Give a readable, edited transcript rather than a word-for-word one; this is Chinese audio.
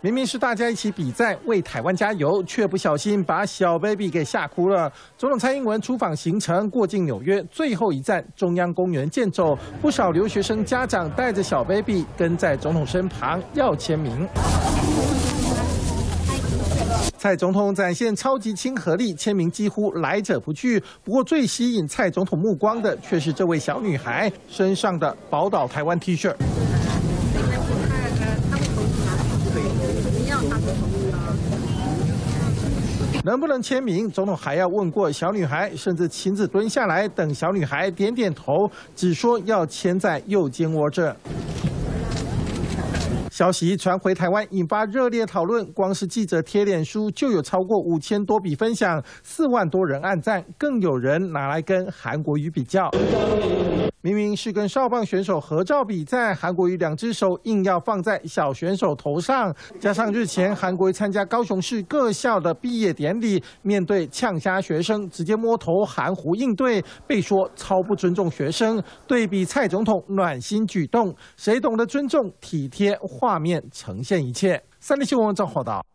明明是大家一起比赛为台湾加油，却不小心把小 baby 给吓哭了。总统蔡英文出访行程过境纽约，最后一站中央公园健走，不少留学生家长带着小 baby 跟在总统身旁要签名。蔡总统展现超级亲和力，签名几乎来者不拒。不过最吸引蔡总统目光的，却是这位小女孩身上的宝岛台湾 T 恤。 能不能签名，总统还要问过小女孩，甚至亲自蹲下来等小女孩点点头，只说要签在右肩窝这。 消息传回台湾，引发热烈讨论。光是记者贴脸书就有超过5000多笔分享，4万多人按赞，更有人拿来跟韩国瑜比较。明明是跟少棒选手合照比赛，韩国瑜2只手硬要放在小选手头上。加上日前韩国瑜参加高雄市各校的毕业典礼，面对呛瞎学生，直接摸头含糊应对，被说超不尊重学生。对比蔡总统暖心举动，谁懂得尊重体贴？ 画面呈现一切。3立新闻赵报道。